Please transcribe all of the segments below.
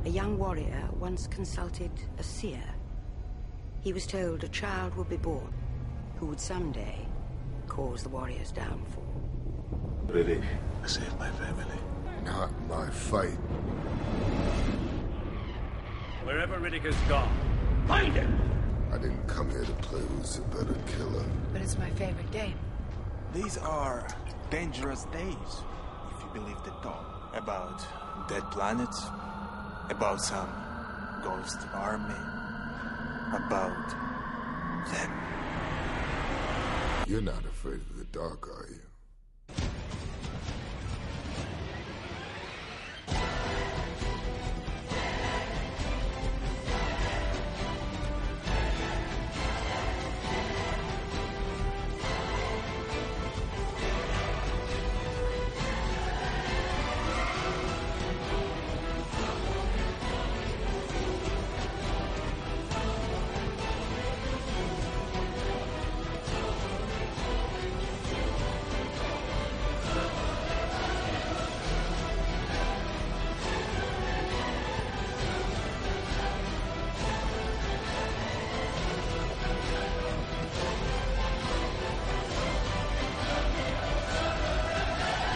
A young warrior once consulted a seer. He was told a child would be born who would someday cause the warrior's downfall. Riddic, I saved my family. Not my fight. Wherever Riddic has gone, find him! I didn't come here to play who's a better killer. But it's my favorite game. These are dangerous days, if you believe the talk about dead planets, about some ghost army, about them. You're not afraid of the dark, are you?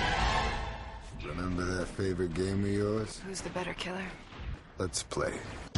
Remember that favorite game of yours? Who's the better killer? Let's play.